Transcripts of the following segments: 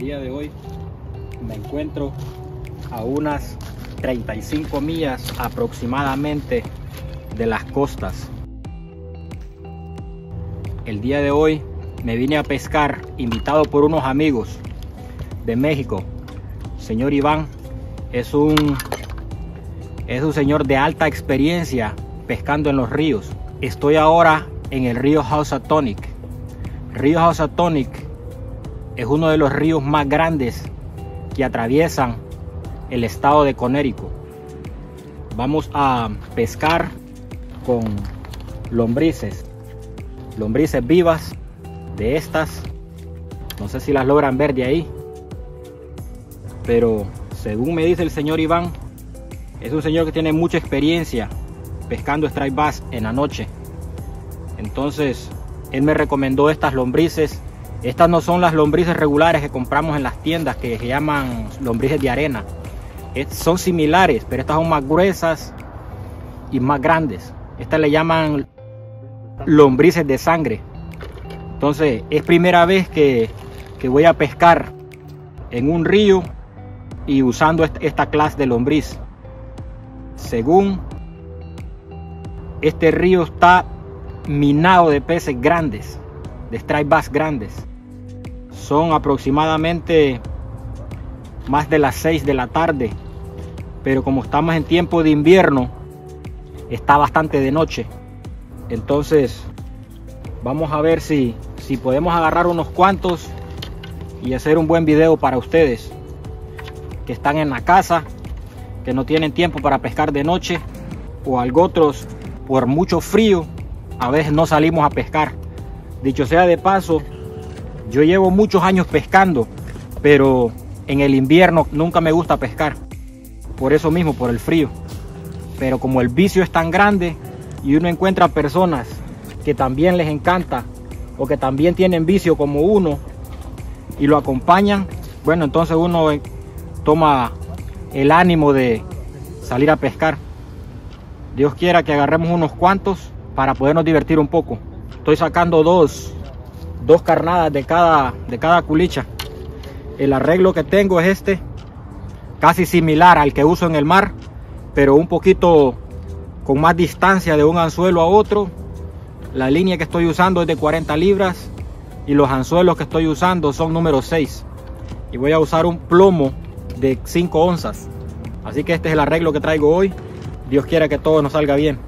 día de hoy me encuentro a unas 35 millas aproximadamente de las costas. El día de hoy me vine a pescar, invitado por unos amigos de México. Señor Iván es un señor de alta experiencia pescando en los ríos. Estoy ahora en el río Housatonic. Río Housatonic es uno de los ríos más grandes que atraviesan el estado de Connecticut. Vamos a pescar con lombrices vivas de estas. No sé si las logran ver de ahí, pero según me dice el señor Iván, es un señor que tiene mucha experiencia pescando striped bass en la noche. Entonces él me recomendó estas lombrices. Estas no son las lombrices regulares que compramos en las tiendas, que se llaman lombrices de arena. Son similares, pero estas son más gruesas y más grandes. Estas le llaman lombrices de sangre. Entonces es primera vez que voy a pescar en un río y usando esta clase de lombriz. Según este río está minado de peces grandes, de striped bass grandes. Son aproximadamente más de las 6 de la tarde, pero como estamos en tiempo de invierno, está bastante de noche. Entonces vamos a ver si podemos agarrar unos cuantos y hacer un buen video para ustedes que están en la casa, que no tienen tiempo para pescar de noche, o algo otros por mucho frío a veces no salimos a pescar. Dicho sea de paso, yo llevo muchos años pescando, pero en el invierno nunca me gusta pescar, por eso mismo, por el frío. Pero como el vicio es tan grande y uno encuentra personas que también les encanta o que también tienen vicio como uno y lo acompañan, bueno, entonces uno toma el ánimo de salir a pescar. Dios quiera que agarremos unos cuantos para podernos divertir un poco. Estoy sacando dos carnadas de cada culicha. El arreglo que tengo es este, casi similar al que uso en el mar, pero un poquito con más distancia de un anzuelo a otro. La línea que estoy usando es de 40 libras y los anzuelos que estoy usando son número 6. Y voy a usar un plomo de 5 onzas. Así que este es el arreglo que traigo hoy. Dios quiera que todo nos salga bien.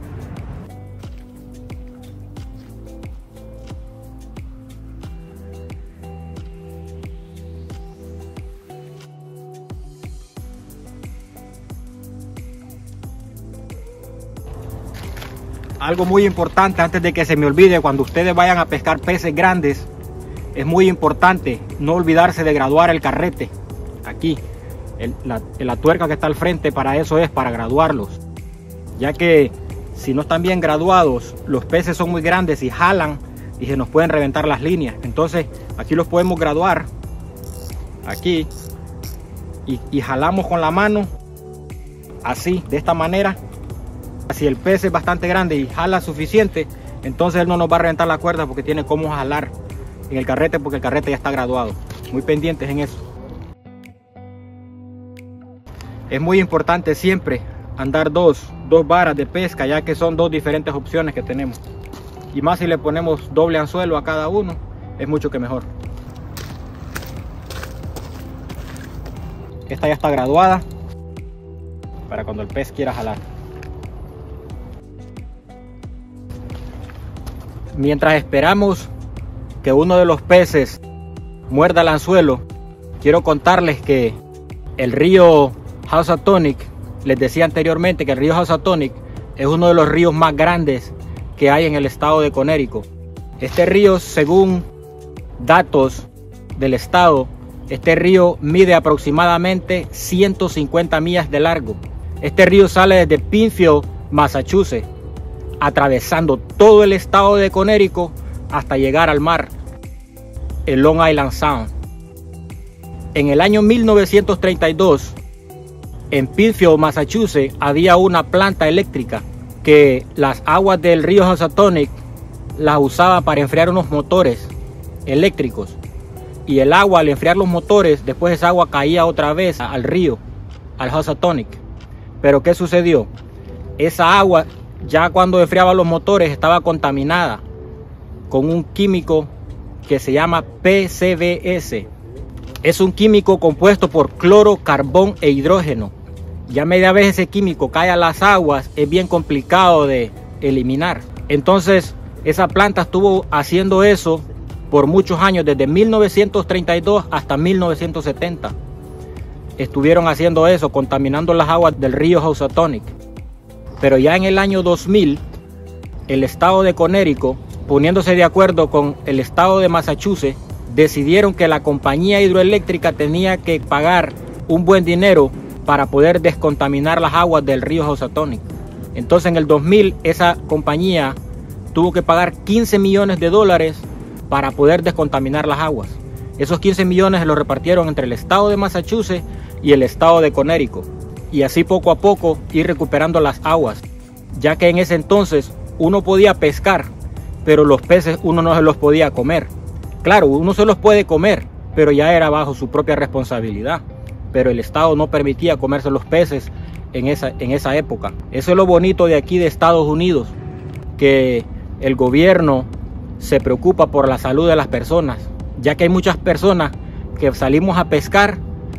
Algo muy importante antes de que se me olvide, cuando ustedes vayan a pescar peces grandes, es muy importante no olvidarse de graduar el carrete. Aquí, la tuerca que está al frente, para eso es, para graduarlos. Ya que si no están bien graduados, los peces son muy grandes y jalan y se nos pueden reventar las líneas. Entonces aquí los podemos graduar, aquí, y jalamos con la mano, así, de esta manera. Si el pez es bastante grande y jala suficiente, entonces él no nos va a reventar la cuerda porque tiene cómo jalar en el carrete, porque el carrete ya está graduado. Muy pendientes en eso. Es muy importante siempre andar dos varas de pesca, ya que son dos diferentes opciones que tenemos. Y más si le ponemos doble anzuelo a cada uno, es mucho que mejor. Esta ya está graduada para cuando el pez quiera jalar. Mientras esperamos que uno de los peces muerda el anzuelo, quiero contarles que el río Housatonic, les decía anteriormente que el río Housatonic es uno de los ríos más grandes que hay en el estado de Connecticut. Este río, según datos del estado, este río mide aproximadamente 150 millas de largo. Este río sale desde Pinfield, Massachusetts, atravesando todo el estado de Connecticut hasta llegar al mar, el Long Island Sound. En el año 1932, en Pittsfield, Massachusetts, había una planta eléctrica que las aguas del río Housatonic las usaba para enfriar unos motores eléctricos. y el agua al enfriar los motores, después esa agua caía otra vez al río, al Housatonic. Pero ¿qué sucedió? Esa agua ya cuando enfriaba los motores estaba contaminada con un químico que se llama PCBs. Es un químico compuesto por cloro, carbón e hidrógeno. Ya media vez ese químico cae a las aguas, es bien complicado de eliminar. Entonces esa planta estuvo haciendo eso por muchos años, desde 1932 hasta 1970. Estuvieron haciendo eso, contaminando las aguas del río Housatonic. Pero ya en el año 2000, el estado de Connecticut, poniéndose de acuerdo con el estado de Massachusetts, decidieron que la compañía hidroeléctrica tenía que pagar un buen dinero para poder descontaminar las aguas del río Housatonic. Entonces en el 2000 esa compañía tuvo que pagar 15 millones de dólares para poder descontaminar las aguas. Esos 15 millones se los repartieron entre el estado de Massachusetts y el estado de Connecticut. Y así poco a poco ir recuperando las aguas, ya que en ese entonces uno podía pescar, pero los peces uno no se los podía comer. Claro, uno se los puede comer, pero ya era bajo su propia responsabilidad. Pero el estado no permitía comerse los peces en esa época. Eso es lo bonito de aquí de Estados Unidos, que el gobierno se preocupa por la salud de las personas, ya que hay muchas personas que salimos a pescar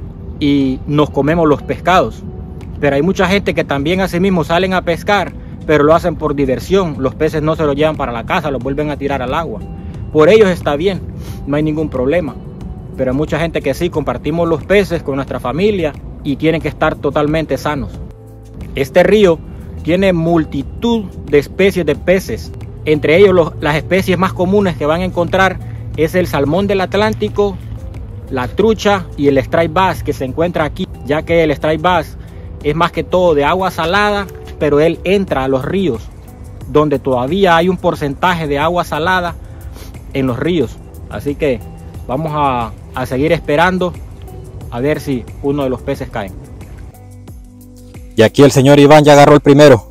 y nos comemos los pescados. Pero hay mucha gente que también asimismo salen a pescar, pero lo hacen por diversión. Los peces no se los llevan para la casa, los vuelven a tirar al agua. Por ellos está bien, no hay ningún problema. Pero hay mucha gente que sí, compartimos los peces con nuestra familia y tienen que estar totalmente sanos. Este río tiene multitud de especies de peces. Entre ellos las especies más comunes que van a encontrar es el salmón del Atlántico, la trucha y el striped bass que se encuentra aquí, ya que el striped bass es más que todo de agua salada, pero él entra a los ríos donde todavía hay un porcentaje de agua salada en los ríos. Así que vamos a seguir esperando a ver si uno de los peces cae. Y aquí el señor Iván ya agarró el primero.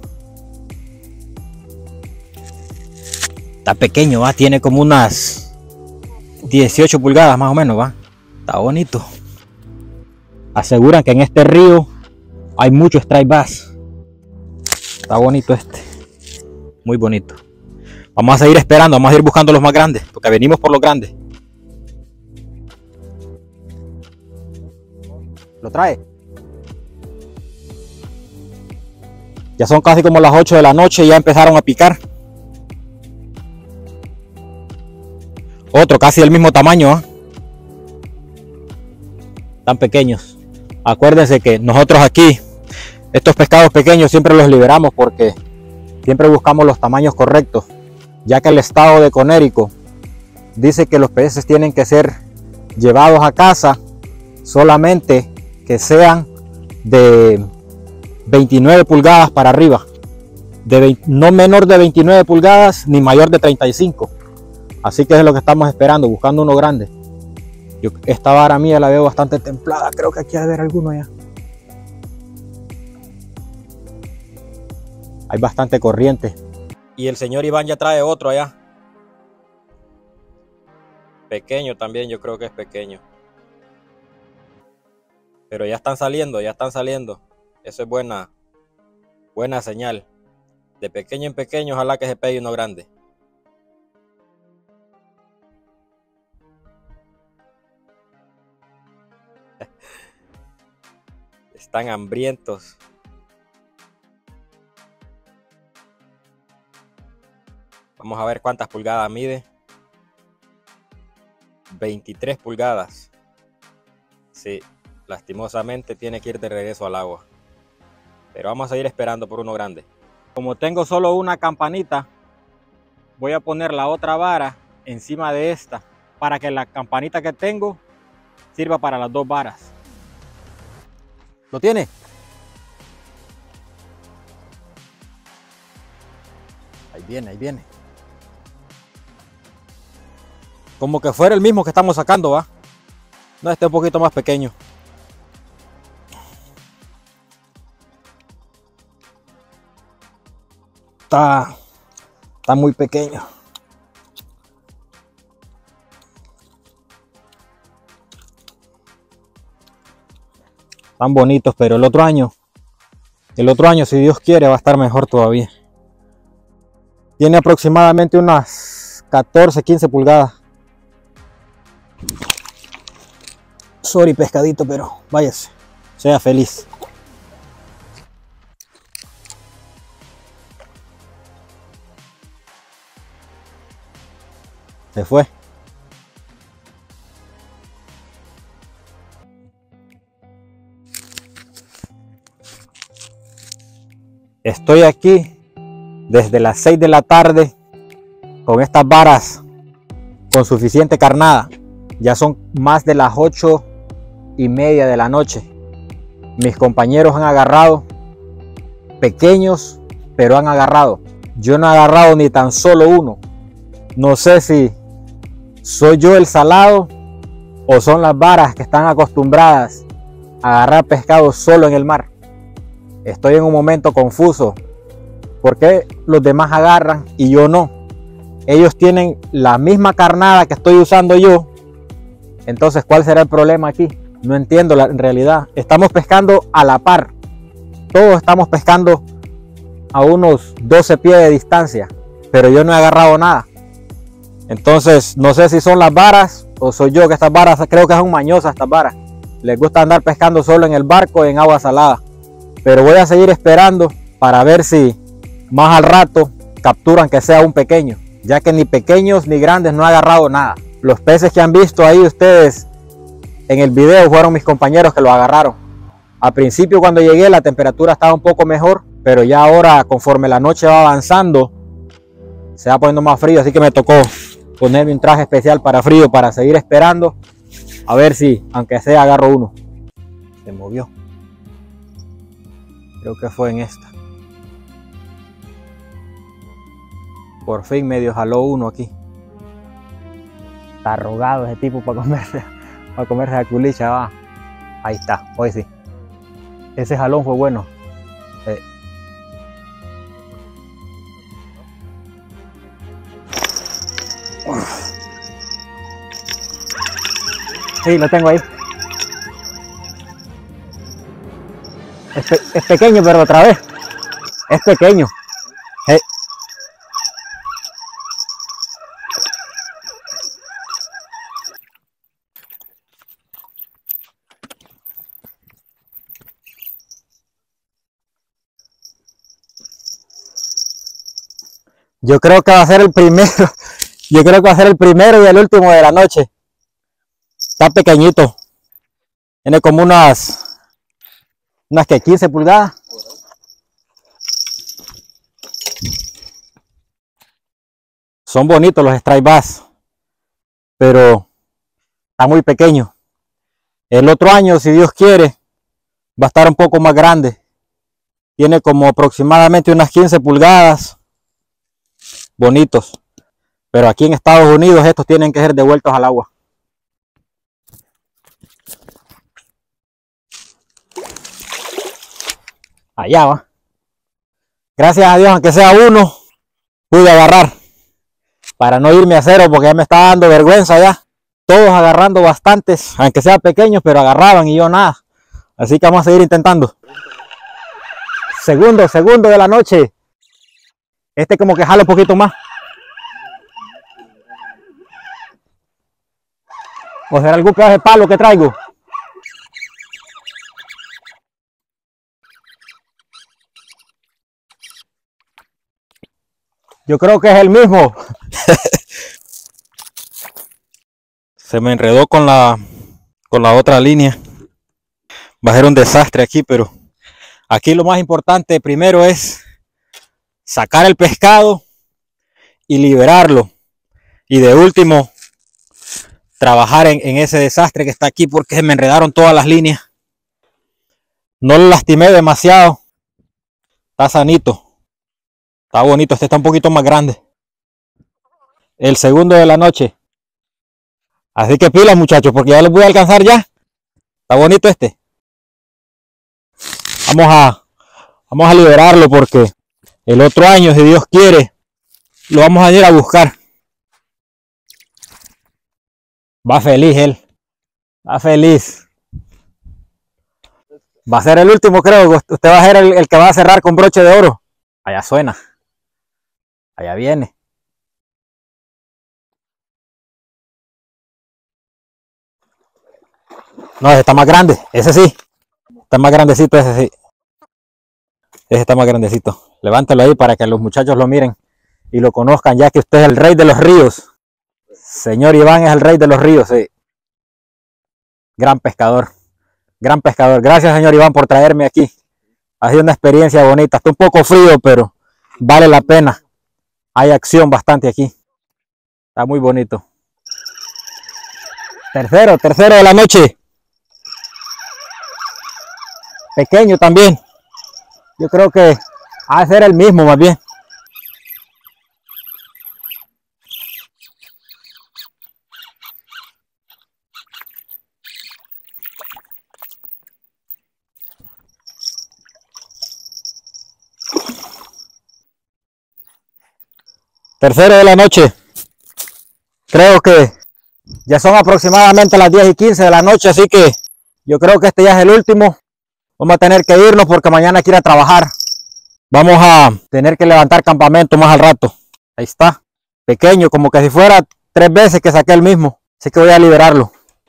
Está pequeño, ¿va? Tiene como unas 18 pulgadas más o menos, ¿va? Está bonito. Aseguran que en este río hay mucho striped bass. Está bonito este. Muy bonito. Vamos a seguir esperando, vamos a ir buscando los más grandes, porque venimos por los grandes. ¿Lo trae? Ya son casi como las 8 de la noche y ya empezaron a picar. Otro casi del mismo tamaño, ¿eh? Tan pequeños. Acuérdense que nosotros aquí, estos pescados pequeños siempre los liberamos porque siempre buscamos los tamaños correctos, ya que el estado de Connecticut dice que los peces tienen que ser llevados a casa solamente que sean de 29 pulgadas para arriba, no menor de 29 pulgadas ni mayor de 35. Así que es lo que estamos esperando, buscando uno grande. Esta vara mía la veo bastante templada, creo que aquí ha de haber alguno ya. Hay bastante corriente. Y el señor Iván ya trae otro allá. Pequeño también, yo creo que es pequeño. Pero ya están saliendo, ya están saliendo. Eso es buena señal. De pequeño en pequeño, ojalá que se pegue uno grande. Están hambrientos. Vamos a ver cuántas pulgadas mide. 23 pulgadas. Sí, lastimosamente tiene que ir de regreso al agua. Pero vamos a ir esperando por uno grande. Como tengo solo una campanita, voy a poner la otra vara encima de esta para que la campanita que tengo sirva para las dos varas. ¿Lo tiene? Ahí viene, ahí viene. Como que fuera el mismo que estamos sacando, ¿va? No, este es un poquito más pequeño. Está muy pequeño. Están bonitos, pero el otro año, si Dios quiere, va a estar mejor todavía. Tiene aproximadamente unas 14, 15 pulgadas. Sorry, pescadito, pero váyase. Sea feliz. Se fue. Estoy aquí desde las 6 de la tarde con estas varas con suficiente carnada. Ya son más de las 8:30 de la noche. Mis compañeros han agarrado, pequeños, pero han agarrado. Yo no he agarrado ni tan solo uno. No sé si soy yo el salado o son las varas que están acostumbradas a agarrar pescado solo en el mar. Estoy en un momento confuso. ¿Por qué los demás agarran y yo no? Ellos tienen la misma carnada que estoy usando yo. Entonces, ¿cuál será el problema aquí? No entiendo en realidad. Estamos pescando a la par. Todos estamos pescando a unos 12 pies de distancia. Pero yo no he agarrado nada. Entonces, no sé si son las varas o soy yo, que estas varas, creo que son mañosas estas varas. Les gusta andar pescando solo en el barco en agua salada. Pero voy a seguir esperando para ver si más al rato capturan que sea un pequeño, ya que ni pequeños ni grandes no he agarrado nada. Los peces que han visto ahí ustedes en el video fueron mis compañeros que lo agarraron. Al principio, cuando llegué, la temperatura estaba un poco mejor, pero ya ahora, conforme la noche va avanzando, se va poniendo más frío, así que me tocó ponerme un traje especial para frío para seguir esperando a ver si, aunque sea, agarro uno. Se movió. Creo que fue en esta. Por fin medio jaló uno aquí. Está rogado ese tipo para comerse la culicha, va. Ahí está, hoy sí. Ese jalón fue bueno. Sí, lo tengo ahí. Es pequeño, pero otra vez. Es pequeño. Yo creo que va a ser el primero. Yo creo que va a ser el primero y el último de la noche. Está pequeñito. Tiene como unas que 15 pulgadas. Son bonitos los striped bass, pero está muy pequeño. El otro año, si Dios quiere, va a estar un poco más grande. Tiene como aproximadamente unas 15 pulgadas. Bonitos. Pero aquí en Estados Unidos estos tienen que ser devueltos al agua. Allá va. Gracias a Dios, aunque sea uno, pude agarrar. Para no irme a cero, porque ya me está dando vergüenza ya. Todos agarrando bastantes, aunque sean pequeños, pero agarraban y yo nada. Así que vamos a seguir intentando. Segundo de la noche. Este como que jala un poquito más. O será algún pedazo de palo que traigo. Yo creo que es el mismo. Se me enredó con la otra línea. Va a ser un desastre aquí, pero aquí lo más importante primero es sacar el pescado y liberarlo. Y de último, trabajar en ese desastre que está aquí, porque se me enredaron todas las líneas. No lo lastimé demasiado. Está sanito. Está bonito. Este está un poquito más grande. El segundo de la noche. Así que pilas, muchachos, porque ya los voy a alcanzar ya. Está bonito este. Vamos a liberarlo, porque el otro año, si Dios quiere, lo vamos a ir a buscar. Va feliz él. Va feliz. Va a ser el último, creo. Usted va a ser el que va a cerrar con broche de oro. Allá suena. Allá viene. No, ese está más grande. Ese sí. Está más grandecito ese sí. Ese está más grandecito. Levántalo ahí para que los muchachos lo miren y lo conozcan, ya que usted es el rey de los ríos. Señor Iván es el rey de los ríos, sí. Gran pescador. Gran pescador. Gracias, señor Iván, por traerme aquí. Ha sido una experiencia bonita. Está un poco frío, pero vale la pena. Hay acción bastante aquí. Está muy bonito. Tercero de la noche. Pequeño también. Yo creo que ha de ser el mismo más bien. Tercero de la noche. Creo que ya son aproximadamente las 10:15 de la noche, así que yo creo que este ya es el último. Vamos a tener que irnos porque mañana hay que ir a trabajar. Vamos a tener que levantar campamento más al rato. Ahí está. Pequeño, como que si fuera 3 veces que saqué el mismo. Así que voy a liberarlo.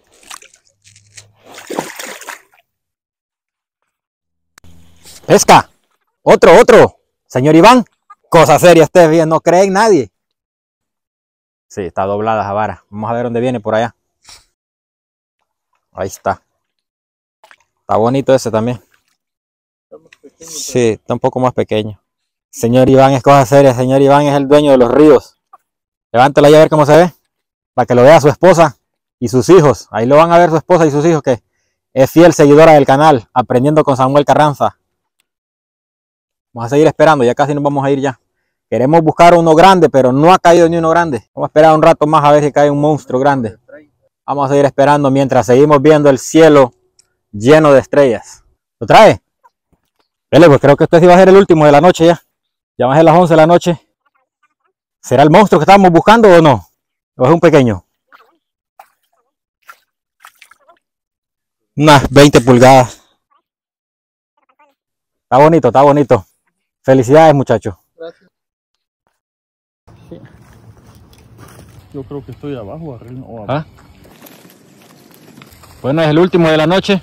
Pesca. Otro. Señor Iván. Cosa seria, ustedes bien, no creen nadie. Sí, está doblada esa vara. Vamos a ver dónde viene por allá. Ahí está. Está bonito ese también. Sí, está un poco más pequeño. Señor Iván es cosa seria. Señor Iván es el dueño de los ríos. Levántelo ahí a ver cómo se ve. Para que lo vea su esposa y sus hijos. Ahí lo van a ver su esposa y sus hijos, que es fiel seguidora del canal, Aprendiendo con Samuel Carranza. Vamos a seguir esperando, ya casi nos vamos a ir ya. Queremos buscar uno grande, pero no ha caído ni uno grande. Vamos a esperar un rato más a ver si cae un monstruo grande. Vamos a seguir esperando mientras seguimos viendo el cielo lleno de estrellas. ¿Lo trae? Vele, pues creo que este sí va a ser el último de la noche ya. Ya van a ser las 11 de la noche. ¿Será el monstruo que estábamos buscando o no? ¿O es un pequeño? Unas 20 pulgadas. Está bonito, está bonito. Felicidades, muchachos. Gracias. Sí. Yo creo que estoy abajo, arriba o abajo. ¿Ah? Bueno, es el último de la noche.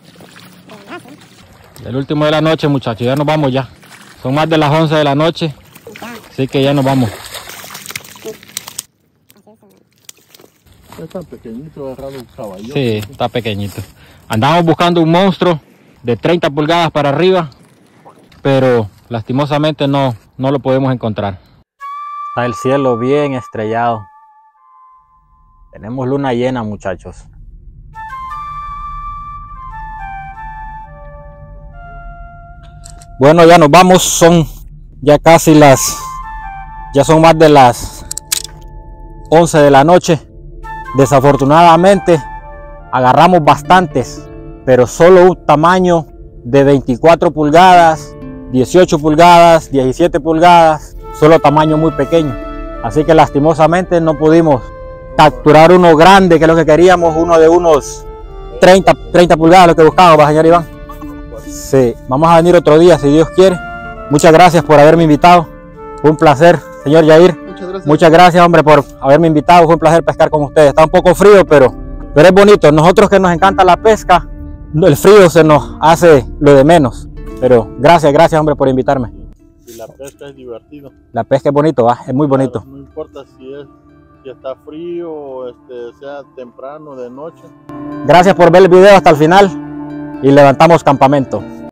El último de la noche, muchachos. Ya nos vamos ya. Son más de las 11 de la noche. Así que ya nos vamos. Está pequeñito, agarrado un caballo. Sí, está pequeñito. Andamos buscando un monstruo de 30 pulgadas para arriba, pero lastimosamente no lo podemos encontrar. Está el cielo bien estrellado. Tenemos luna llena, muchachos. Bueno, ya nos vamos. Son ya casi ya son más de las 11 de la noche. Desafortunadamente agarramos bastantes, pero solo un tamaño de 24 pulgadas, 18 pulgadas, 17 pulgadas, solo tamaño muy pequeño. Así que lastimosamente no pudimos capturar uno grande, que es lo que queríamos, uno de unos 30 pulgadas, lo que buscábamos, señor Iván. Sí, vamos a venir otro día si Dios quiere. Muchas gracias por haberme invitado. Fue un placer, señor Yair. Muchas gracias, hombre, por haberme invitado. Fue un placer pescar con ustedes. Está un poco frío, pero es bonito. Nosotros que nos encanta la pesca, el frío se nos hace lo de menos. Pero gracias, hombre, por invitarme. Y la pesca es divertido. La pesca es bonito, ¿va? Es muy bonito. No importa si está frío o sea temprano, de noche. Gracias por ver el video hasta el final y levantamos campamento.